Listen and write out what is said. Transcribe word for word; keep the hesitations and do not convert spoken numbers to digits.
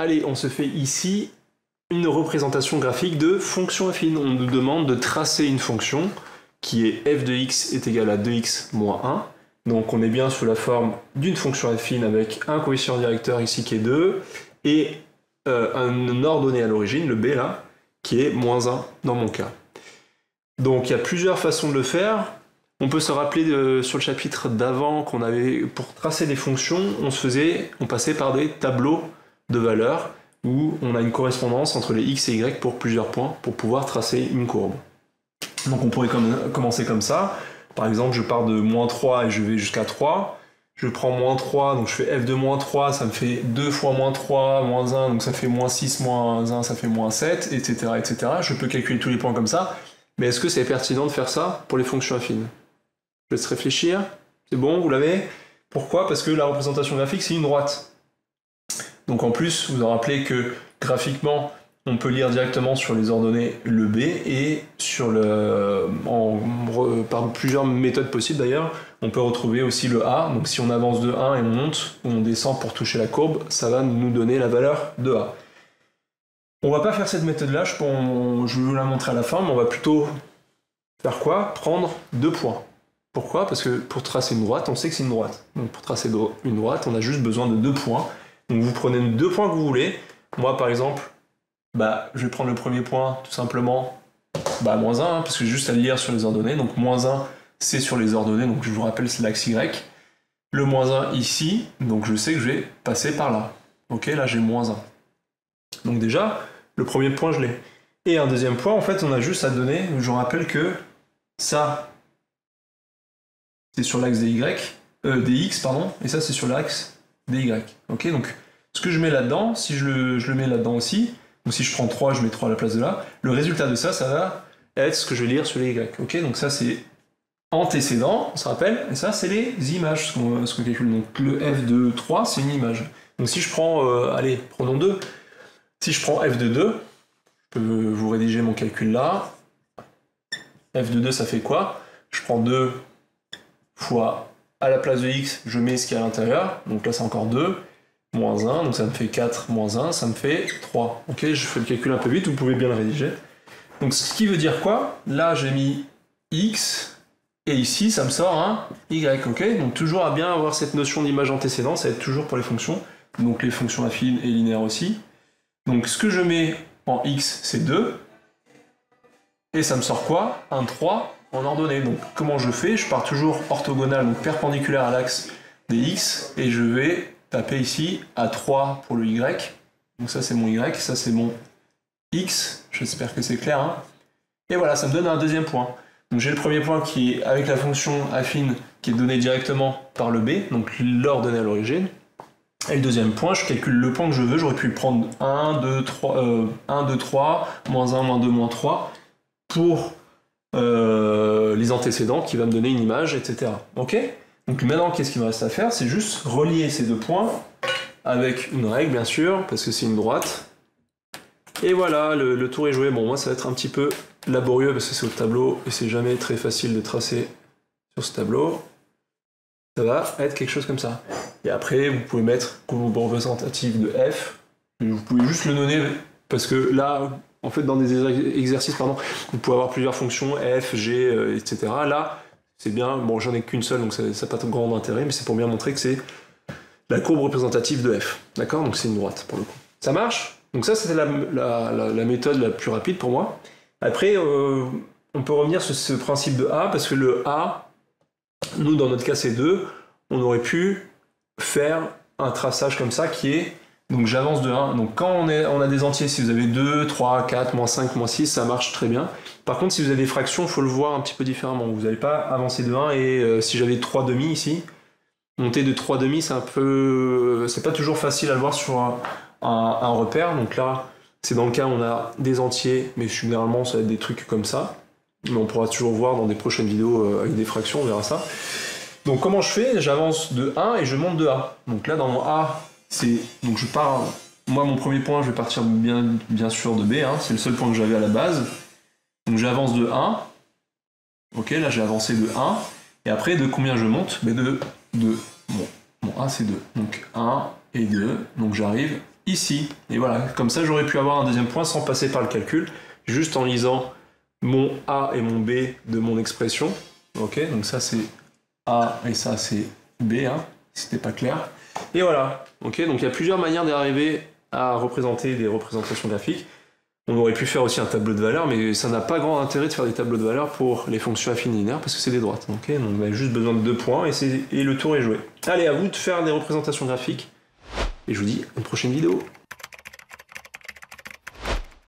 allez, on se fait ici une représentation graphique de fonction affine. On nous demande de tracer une fonction qui est f de x est égal à deux x moins un. Donc on est bien sous la forme d'une fonction affine avec un coefficient directeur ici qui est deux et euh, un ordonnée à l'origine, le b là, qui est moins un dans mon cas. Donc il y a plusieurs façons de le faire. On peut se rappeler de, sur le chapitre d'avant qu'on avait, pour tracer des fonctions, on se faisait, on passait par des tableaux de valeurs où on a une correspondance entre les x et y pour plusieurs points pour pouvoir tracer une courbe. Donc on pourrait comme, commencer comme ça. Par exemple, je pars de moins trois et je vais jusqu'à trois. Je prends moins trois, donc je fais f de moins trois, ça me fait deux fois moins trois, moins un, donc ça fait moins six, moins un, ça fait moins sept, et cetera, et cetera. Je peux calculer tous les points comme ça. Mais est-ce que c'est pertinent de faire ça pour les fonctions affines? Je laisse réfléchir. C'est bon, vous l'avez? Pourquoi? Parce que la représentation graphique, c'est une droite. Donc en plus, vous vous rappelez que graphiquement, on peut lire directement sur les ordonnées le b et sur le, en, par plusieurs méthodes possibles d'ailleurs, on peut retrouver aussi le a. Donc si on avance de un et on monte, ou on descend pour toucher la courbe, ça va nous donner la valeur de a. On va pas faire cette méthode-là, je, je vais vous la montrer à la fin, mais on va plutôt faire quoi? Prendre deux points. Pourquoi? Parce que pour tracer une droite, on sait que c'est une droite. Donc pour tracer une droite, on a juste besoin de deux points. Donc vous prenez deux points que vous voulez. Moi par exemple, bah, je vais prendre le premier point tout simplement, bah, moins un, hein, parce que j'ai juste à le lire sur les ordonnées. Donc moins un, c'est sur les ordonnées, donc je vous rappelle, c'est l'axe Y. Le moins un ici, donc je sais que je vais passer par là. Ok, là j'ai moins un. Donc déjà, le premier point, je l'ai. Et un deuxième point, en fait, on a juste à donner, je vous rappelle que ça, c'est sur l'axe des Y, euh, des X, pardon, et ça, c'est sur l'axe des Y. Ok, donc ce que je mets là-dedans, si je le, je le mets là-dedans aussi, ou si je prends trois, je mets trois à la place de là, le résultat de ça, ça va être ce que je vais lire sur les Y. Ok, donc ça, c'est antécédent, on se rappelle, et ça, c'est les images, ce qu'on qu calcule. Donc le f de trois, c'est une image. Donc si je prends, euh, allez, prenons deux. Si je prends f de deux, je peux vous rédiger mon calcul là. f de deux, ça fait quoi? Je prends deux fois, à la place de x, je mets ce qu'il y a à l'intérieur. Donc là, c'est encore deux, moins un, donc ça me fait quatre, moins un, ça me fait trois. Ok, je fais le calcul un peu vite, vous pouvez bien le rédiger. Donc ce qui veut dire quoi? Là, j'ai mis x, et ici, ça me sort un y, ok? Donc toujours à bien avoir cette notion d'image antécédente, ça va être toujours pour les fonctions, donc les fonctions affines et linéaires aussi. Donc ce que je mets en x, c'est deux, et ça me sort quoi? Un trois en ordonnée. Donc comment je fais? Je pars toujours orthogonal, donc perpendiculaire à l'axe des x, et je vais taper ici à trois pour le y. Donc ça c'est mon y, ça c'est mon x, j'espère que c'est clair. Hein. Et voilà, ça me donne un deuxième point. Donc j'ai le premier point qui est avec la fonction affine qui est donnée directement par le b, donc l'ordonnée à l'origine. Et le deuxième point, je calcule le point que je veux, j'aurais pu prendre un, deux, trois, euh, un, deux, trois, moins un, moins deux, moins trois, pour euh, les antécédents qui va me donner une image, et cetera. Ok? Donc maintenant, qu'est-ce qu'il me reste à faire? C'est juste relier ces deux points avec une règle, bien sûr, parce que c'est une droite. Et voilà, le, le tour est joué. Bon, moi, ça va être un petit peu laborieux parce que c'est au tableau et c'est jamais très facile de tracer sur ce tableau. Ça va être quelque chose comme ça. Et après, vous pouvez mettre courbe représentative de f. Vous pouvez juste le donner parce que là, en fait, dans des exercices, pardon, vous pouvez avoir plusieurs fonctions, f, g, euh, et cetera. Là, c'est bien, bon, j'en ai qu'une seule, donc ça n'a pas de grand intérêt, mais c'est pour bien montrer que c'est la courbe représentative de f. D'accord? Donc c'est une droite, pour le coup. Ça marche? Donc ça, c'était la, la, la, la méthode la plus rapide pour moi. Après, euh, on peut revenir sur ce principe de a, parce que le a, nous, dans notre cas, c'est deux, on aurait pu faire un traçage comme ça qui est, donc j'avance de un, donc quand on, est, on a des entiers, si vous avez deux, trois, quatre, moins cinq, moins six, ça marche très bien. Par contre, si vous avez des fractions, il faut le voir un petit peu différemment, vous n'allez pas avancer de un, et euh, si j'avais trois demi ici, monter de trois demi, c'est un peu, c'est pas toujours facile à le voir sur un, un, un repère, donc là, c'est dans le cas où on a des entiers, mais généralement ça va être des trucs comme ça, mais on pourra toujours voir dans des prochaines vidéos euh, avec des fractions, on verra ça. Donc comment je fais? J'avance de un et je monte de a. Donc là dans mon a, c'est donc je pars. Moi mon premier point, je vais partir bien, bien sûr de b. Hein, c'est le seul point que j'avais à la base. Donc j'avance de un. Ok, là j'ai avancé de un. Et après de combien je monte? Mais de deux. Bon, mon a c'est deux. Donc un et deux. Donc j'arrive ici. Et voilà, comme ça j'aurais pu avoir un deuxième point sans passer par le calcul, juste en lisant mon A et mon B de mon expression. Ok, donc ça c'est A et ça c'est B, hein, si c'était pas clair. Et voilà, ok, donc il y a plusieurs manières d'arriver à représenter des représentations graphiques. On aurait pu faire aussi un tableau de valeurs, mais ça n'a pas grand intérêt de faire des tableaux de valeurs pour les fonctions affines linéaires parce que c'est des droites. Okay, donc on a juste besoin de deux points et, et le tour est joué. Allez, à vous de faire des représentations graphiques. Et je vous dis à une prochaine vidéo.